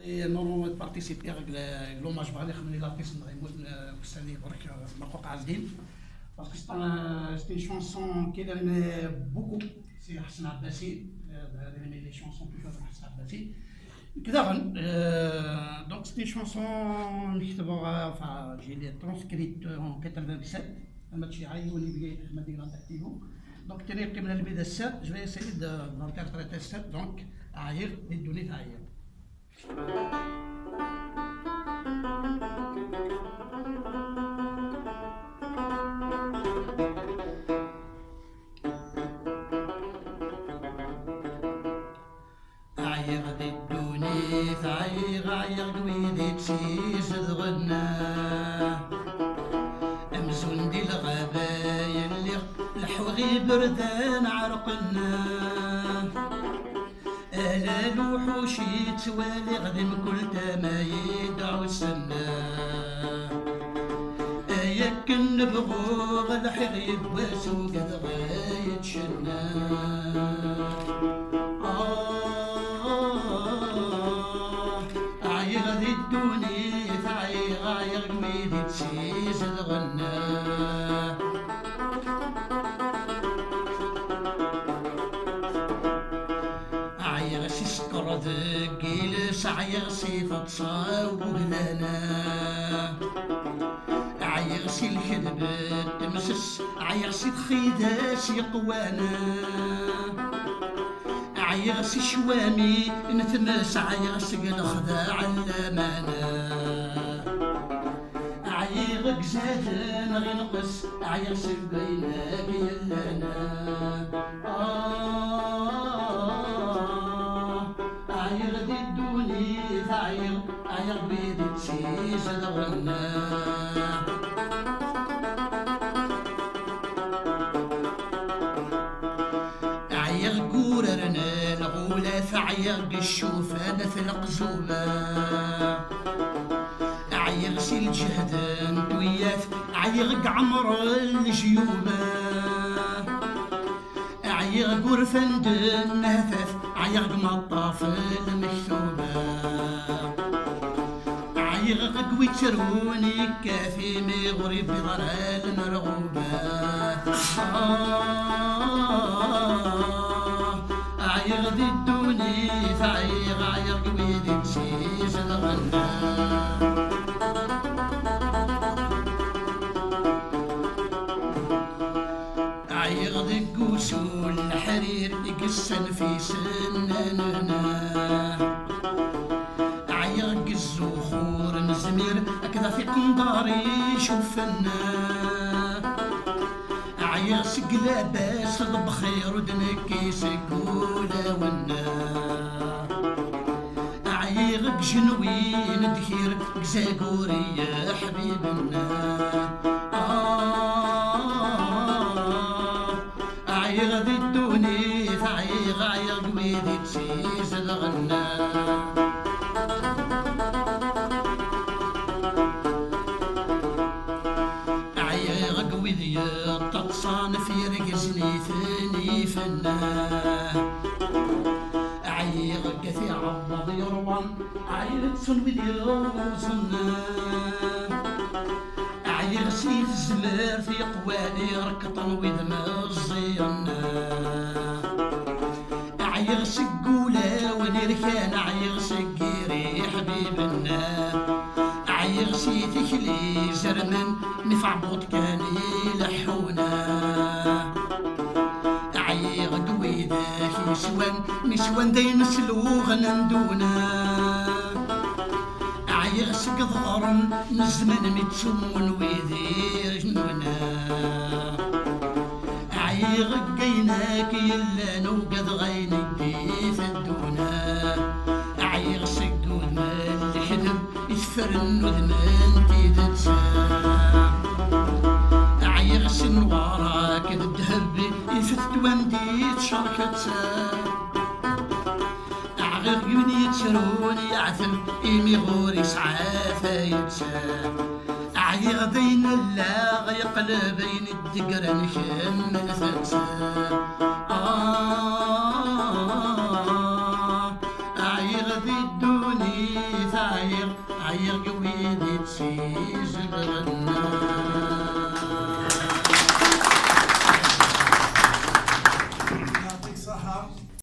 نورمالمون بارتيسيبي لوماج بغا نخدم لي لارتيست نغيموت كساني برك مرقوق عازدين باسكو سيتي شونسون كي دارنا بوكو سي حسن عباسي دارنا لي شونسون بلوز حسن عباسي كذا دونك سيتي شونسون نكتبوها enfin j'ai les transcrite en 97 ماشي عيوني بيا ما دير اكتيفو دونك طريقي من البدايه السات جو اسيي دانتربريتي السات دونك عاير يدوني تعاير عاير يدوني تعاير عاير قويدي تشيز غنا امزون دي الغبايا اللي الحوغي بردان عرقنا الا الوحوشي توالي غدم كل تمايد عوسنا اياك نبغو غلحيغ يبواسو قد غايد شنا عايغ ذي الدوني عايغ عايغ قويدي تسيز الغنا عايغ سيسكر ذقيلس عايغ صيفة تصاوب لنا عايغ سي الكذب تمسس عايغ سي تخيداس يقوانا عايغ سي شوامي نتمس عايغ سي الخداع اللامانا عايغ قزادن غنقص عايغ سي بيناك يلانا عايغ دي الدوني عايغ بيدي تسيز الغنا عايغ قوررنا الغولة عايغ الشوفان في القزوبة عايغ سي الجهدان توياف عايغ عمر الجيوبة عايغ قرفان دن هفاف عايغ مطاف المكتوبة عايغ قوي تروني كافي مغرب بضلال مرغوبة عايغ ذي الدوني عايغ قوي ذي تسيز الغنا عايغ ذي القوسول الحرير يقسن في سننا عايغ الزخور نزمير هكذا في قنطاري شوفنا عايغ سقلا باس بخير ودنكي سقولا ونا عايغ جنوين دكير قزاقوري يا حبيبنا عايغ ذي الدوني عايغ قويدي تسيز الغنا عايغ قويدي تتصان في رقزني ثاني فنا عايغ قثي عبض يروان عايغ تسنوي يوزنا عايغ سيف الزمار في قواني ركطن وذما الزينا عايغ سقولا ونركان عايغ سقيري حبيبنا عايغ سي تكلي زرمن نفع بوط كان يلحونا عايغ قويداك نسوان داين سلوغ نندونا عايغ سق ظهرن نزمن متسمون ويدير جنونا عايغ قيناك يلا نوقد غينك دي فدونا عايغ سقود مال الحدب يثفرن وذمان تيدتسا عايغ سن وراك الذهب يفتت واندي تشاركتسا عغير يوني تسروني عثم إيمي غوري سعافة يتسا عايغ دين اللاغ يقلبين الدقر نكمل ثتسا عايغ ذي الدوني عير قويدي تسيج الغنى